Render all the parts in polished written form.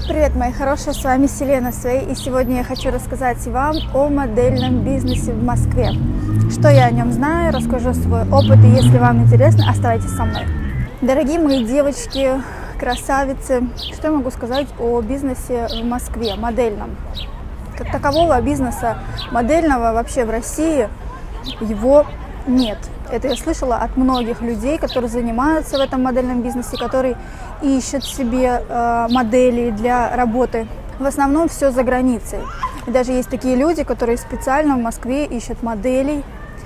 Привет, мои хорошие, с вами Селена Свей, и сегодня я хочу рассказать вам о модельном бизнесе в Москве. Что я о нем знаю, расскажу свой опыт, и если вам интересно, оставайтесь со мной. Дорогие мои девочки, красавицы, что я могу сказать о бизнесе в Москве, модельном? Как такового бизнеса модельного вообще в России его нет. Это я слышала от многих людей, которые занимаются в этом модельном бизнесе, которые ищут себе модели для работы. В основном все за границей. И даже есть такие люди, которые специально в Москве ищут моделей.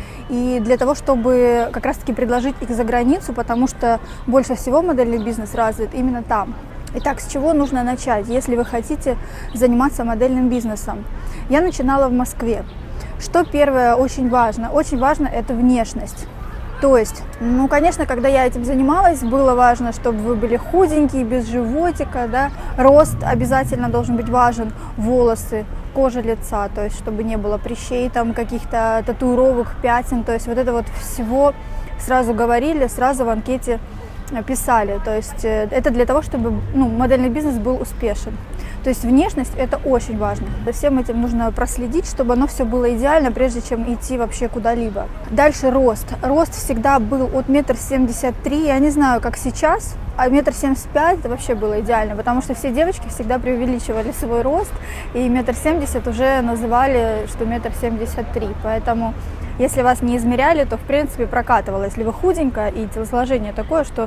И для того, чтобы как раз-таки предложить их за границу, потому что больше всего модельный бизнес развит именно там. Итак, с чего нужно начать, если вы хотите заниматься модельным бизнесом? Я начинала в Москве. Что первое очень важно? Очень важно это внешность. То есть, конечно, когда я этим занималась, было важно, чтобы вы были худенькие, без животика, да? Рост обязательно должен быть важен, волосы, кожа лица, то есть, чтобы не было прыщей, там, каких-то татуировок, пятен, то есть, вот это вот всего сразу говорили, сразу в анкете писали, то есть, это для того, чтобы модельный бизнес был успешен. То есть внешность это очень важно. За всем этим нужно проследить, чтобы оно все было идеально, прежде чем идти вообще куда-либо. Дальше рост. Рост всегда был от 1,73 м. Я не знаю, как сейчас, а 1,75 м это вообще было идеально, потому что все девочки всегда преувеличивали свой рост, и 1,70 м уже называли, что 1,73 м. Поэтому если вас не измеряли, то в принципе прокатывало, если вы худенькая и телосложение такое, что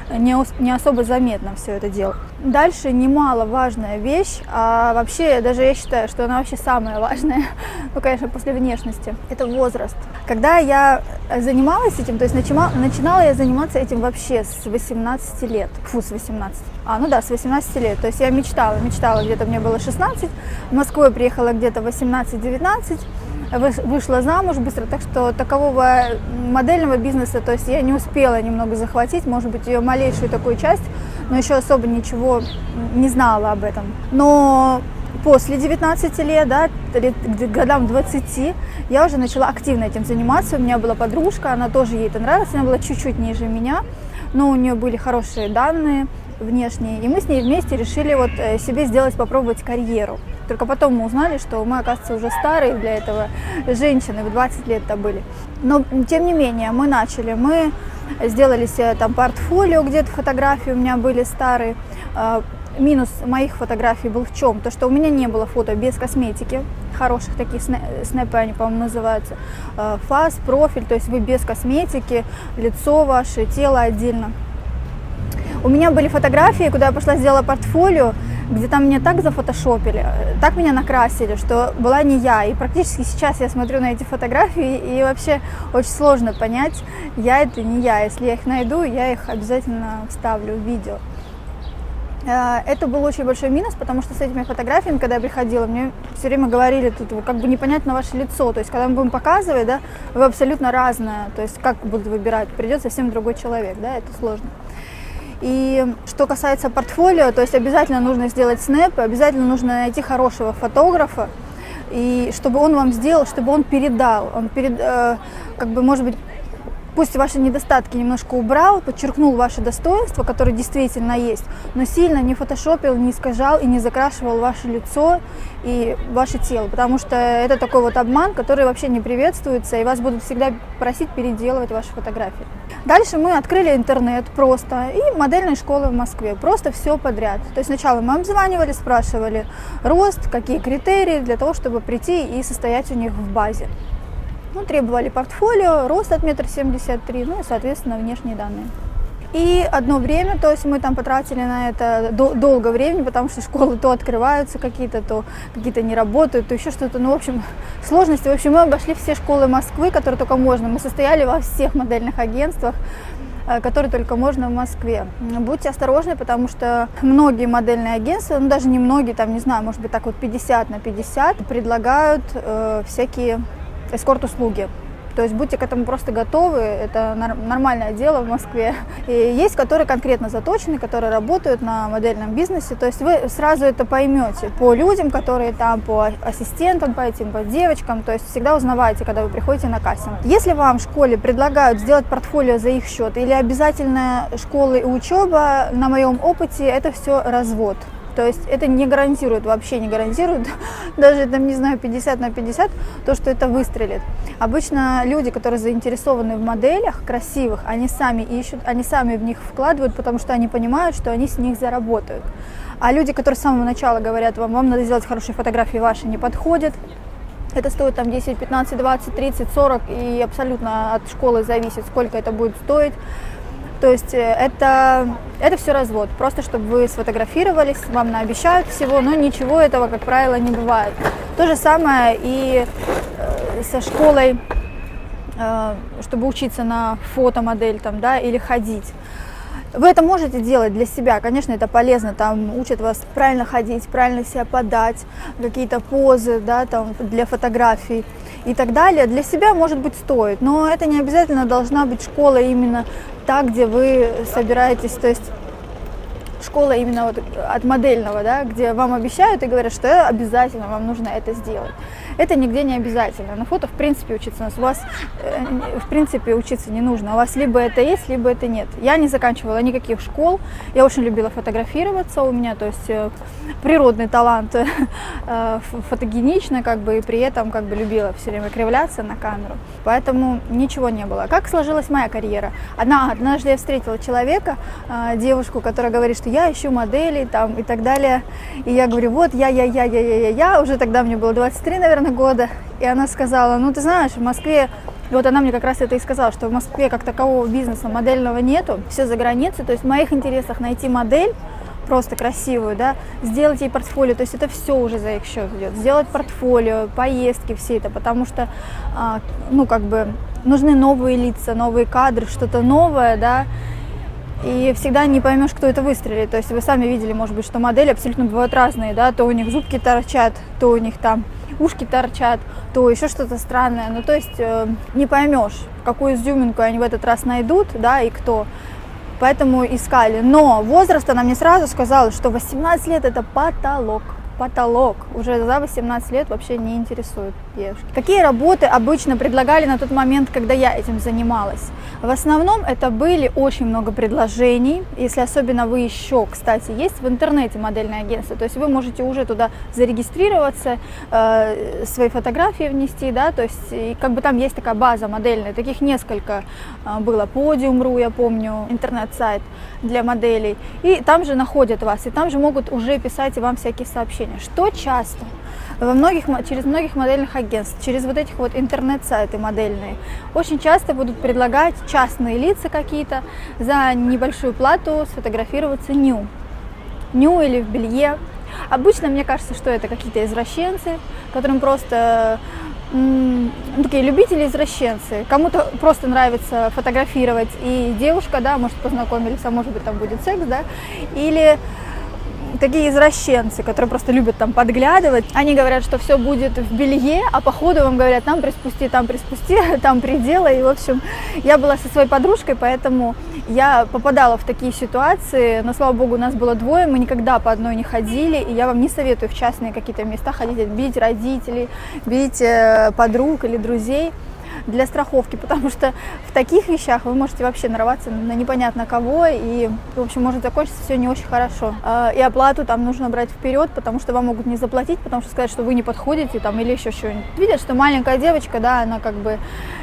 не особо заметно все это дело. Дальше немаловажная вещь, а вообще даже я считаю, что она вообще самая важная, конечно, после внешности, это возраст. Когда я занималась этим, то есть начинала я заниматься этим вообще с 18 лет, с 18. С 18 лет, то есть я мечтала, где-то мне было 16, в Москву я приехала где-то 18-19, вышла замуж быстро, так что такового модельного бизнеса, то есть я не успела немного захватить, может быть, ее малейшую такую часть, но еще особо ничего не знала об этом. Но после 19 лет, да, к годам 20, я уже начала активно этим заниматься. У меня была подружка, она тоже ей это нравилось, она была чуть-чуть ниже меня, но у нее были хорошие данные внешние, и мы с ней вместе решили себе сделать, попробовать карьеру. Только потом мы узнали, что мы, оказывается, уже старые для этого женщины, в 20 лет-то были. Но, тем не менее, мы начали, мы сделали себе там портфолио, где-то фотографии у меня были старые. Минус моих фотографий был в чем? То, что у меня не было фото без косметики, хороших таких, снэпы они, по-моему, называются, фас, профиль, то есть вы без косметики, лицо ваше, тело отдельно. У меня были фотографии, куда я пошла, сделала портфолио, где там меня так зафотошопили, так меня накрасили, что была не я. И практически сейчас я смотрю на эти фотографии, и вообще очень сложно понять, я это не я. Если я их найду, я их обязательно вставлю в видео. Это был очень большой минус, потому что с этими фотографиями, когда я приходила, мне все время говорили, тут как бы непонятно ваше лицо, то есть когда мы будем показывать, да, вы абсолютно разное, то есть как будут выбирать, придет совсем другой человек, да, это сложно. И что касается портфолио, то есть обязательно нужно сделать снэпы, обязательно нужно найти хорошего фотографа, и чтобы он вам сделал, чтобы он передал, может быть, пусть ваши недостатки немножко убрал, подчеркнул ваши достоинства, которые действительно есть, но сильно не фотошопил, не искажал и не закрашивал ваше лицо и ваше тело, потому что это такой обман, который вообще не приветствуется, и вас будут всегда просить переделывать ваши фотографии. Дальше мы открыли интернет просто и модельные школы в Москве, просто все подряд. То есть сначала мы обзванивали, спрашивали рост, какие критерии для того, чтобы прийти и состоять у них в базе. Требовали портфолио, рост от 1,73 м, и, соответственно, внешние данные. И одно время, то есть мы там потратили на это долго времени, потому что школы то открываются какие-то, то какие-то не работают, то еще что-то, в общем, сложности. В общем, мы обошли все школы Москвы, которые только можно. Мы состояли во всех модельных агентствах, которые только можно в Москве. Будьте осторожны, потому что многие модельные агентства, даже не многие, там, не знаю, может быть, так 50 на 50, предлагают всякие эскорт-услуги. То есть будьте к этому просто готовы, это нормальное дело в Москве. И есть, которые конкретно заточены, которые работают на модельном бизнесе. То есть вы сразу это поймете по людям, которые там, по ассистентам, по девочкам. То есть всегда узнавайте, когда вы приходите на кастинг. Если вам в школе предлагают сделать портфолио за их счет или обязательно школы и учеба, на моем опыте это все развод. То есть это не гарантирует, вообще не гарантирует, даже там, не знаю, 50/50, то, что это выстрелит. Обычно люди, которые заинтересованы в моделях красивых, они сами ищут, они сами в них вкладывают, потому что они понимают, что они с них заработают. А люди, которые с самого начала говорят вам надо сделать хорошие фотографии, ваши не подходят, это стоит там 10, 15, 20, 30, 40, и абсолютно от школы зависит, сколько это будет стоить. То есть это все развод, просто чтобы вы сфотографировались, вам наобещают всего, но ничего этого, как правило, не бывает. То же самое и со школой, чтобы учиться на фотомодель там, да, или ходить. Вы это можете делать для себя, конечно, это полезно, там учат вас правильно ходить, правильно себя подать, какие-то позы, да, там, для фотографий и так далее. Для себя, может быть, стоит, но это не обязательно должна быть школа именно та, где вы собираетесь, то есть школа именно вот от модельного, да, где вам обещают и говорят, что обязательно вам нужно это сделать. Это нигде не обязательно. На фото, в принципе, учиться у вас, в принципе, учиться не нужно. У вас либо это есть, либо это нет. Я не заканчивала никаких школ. Я очень любила фотографироваться. У меня, то есть, природный талант, фотогенично, как бы, и при этом, как бы, любила все время кривляться на камеру. Поэтому ничего не было. Как сложилась моя карьера? Однажды я встретила человека, девушку, которая говорит, что я ищу модели, там, и так далее. И я говорю, вот, я. Уже тогда мне было 23, наверное, года, и она сказала, ну ты знаешь, в Москве, и вот она мне как раз это и сказала, что в Москве как такового бизнеса модельного нету, все за границей, то есть в моих интересах найти модель, просто красивую, да, сделать ей портфолио, то есть это все уже за их счет идет, сделать портфолио, поездки, все это, потому что, ну как бы, нужны новые лица, новые кадры, что-то новое, да, и всегда не поймешь, кто это выстрелит. То есть вы сами видели, может быть, что модели абсолютно бывают разные, да, то у них зубки торчат, то у них там ушки торчат, то еще что-то странное. Ну, то есть не поймешь, какую изюминку они в этот раз найдут, да, и кто. Поэтому искали. Но возраст она мне сразу сказала, что 18 лет это потолок. Потолок. Уже за 18 лет вообще не интересует девушки. Какие работы обычно предлагали на тот момент, когда я этим занималась? В основном это были очень много предложений. Если особенно вы еще, кстати, есть в интернете модельное агентство, то есть вы можете уже туда зарегистрироваться, свои фотографии внести, да, то есть и как бы там есть такая база модельная, таких несколько было, Podium.ru, я помню, интернет-сайт для моделей, и там же находят вас, и там же могут уже писать вам всякие сообщения. Что часто через многих модельных агентств, через вот этих вот интернет-сайты модельные, очень часто будут предлагать частные лица какие-то за небольшую плату сфотографироваться ню или в белье. Обычно мне кажется, что это какие-то извращенцы, которым просто такие любители-извращенцы. Кому-то просто нравится фотографировать, и девушка, да, может, познакомились, а может быть, там будет секс, да, или такие извращенцы, которые просто любят там подглядывать. Они говорят, что все будет в белье, а по ходу вам говорят, там приспусти, там приделай. И, в общем, я была со своей подружкой, поэтому я попадала в такие ситуации. Но, слава богу, у нас было двое, мы никогда по одной не ходили. И я вам не советую в частные какие-то места ходить, бить родителей, бить подруг или друзей для страховки, потому что в таких вещах вы можете вообще нарваться на непонятно кого, и, в общем, может закончиться все не очень хорошо. И оплату там нужно брать вперед, потому что вам могут не заплатить, потому что сказать, что вы не подходите, там, или еще что-нибудь. Видят, что маленькая девочка, да, она как бы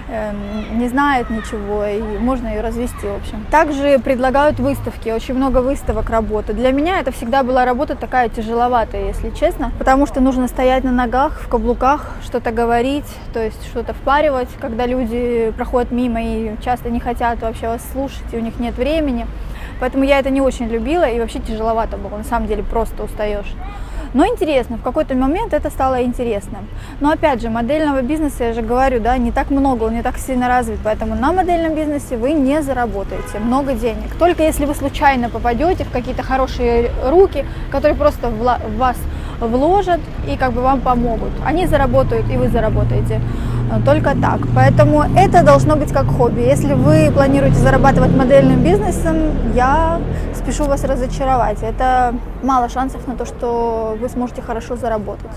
не знает ничего, и можно ее развести, в общем. Также предлагают выставки, очень много выставок работы. Для меня это всегда была работа такая тяжеловатая, если честно, потому что нужно стоять на ногах, в каблуках, что-то говорить, то есть что-то впаривать, когда люди проходят мимо и часто не хотят вообще вас слушать, и у них нет времени. Поэтому я это не очень любила, и вообще тяжеловато было, на самом деле просто устаешь. Но интересно, в какой-то момент это стало интересным. Но опять же, модельного бизнеса, я же говорю, да, не так много, он не так сильно развит, поэтому на модельном бизнесе вы не заработаете много денег. Только если вы случайно попадете в какие-то хорошие руки, которые просто в вас вложат и как бы вам помогут. Они заработают, и вы заработаете. Только так. Поэтому это должно быть как хобби. Если вы планируете зарабатывать модельным бизнесом, я спешу вас разочаровать. Это мало шансов на то, что вы сможете хорошо заработать.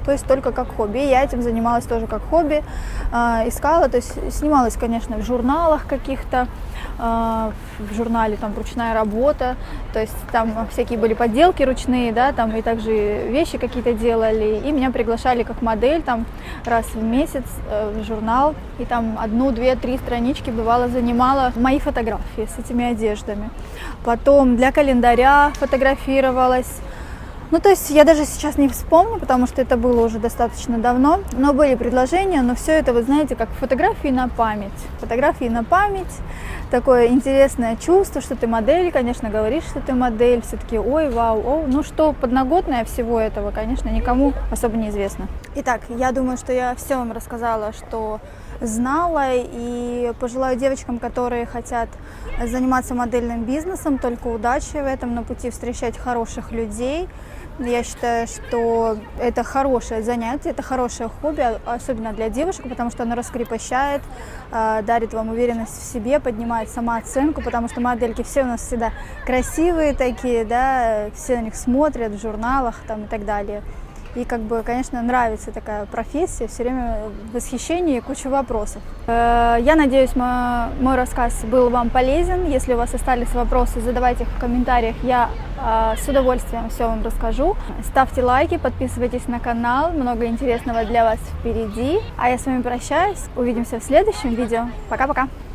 то есть только как хобби. И я этим занималась тоже как хобби, искала, то есть снималась, конечно, в журналах каких-то, в журнале там ручная работа, то есть там всякие были подделки ручные, да, там и также вещи какие-то делали, и меня приглашали как модель там раз в месяц в журнал, и там 1, 2, 3 странички бывало занимала мои фотографии с этими одеждами. Потом для календаря фотографировалась. Ну, то есть я даже сейчас не вспомню, потому что это было уже достаточно давно, но были предложения, но все это, вы знаете, как фотографии на память. Фотографии на память, такое интересное чувство, что ты модель, конечно, говоришь, что ты модель, все таки ой, вау, о, ну что подноготное всего этого, конечно, никому особо не известно. Итак, я думаю, что я все вам рассказала, что знала, и пожелаю девочкам, которые хотят заниматься модельным бизнесом, только удачи в этом, на пути встречать хороших людей. Я считаю, что это хорошее занятие, это хорошее хобби, особенно для девушек, потому что оно раскрепощает, дарит вам уверенность в себе, поднимает самооценку, потому что модельки все у нас всегда красивые такие, да, все на них смотрят в журналах там, и так далее. И, как бы, конечно, нравится такая профессия, все время восхищение и куча вопросов. Я надеюсь, мой рассказ был вам полезен. Если у вас остались вопросы, задавайте их в комментариях, я с удовольствием все вам расскажу. Ставьте лайки, подписывайтесь на канал, много интересного для вас впереди. А я с вами прощаюсь, увидимся в следующем видео. Пока-пока!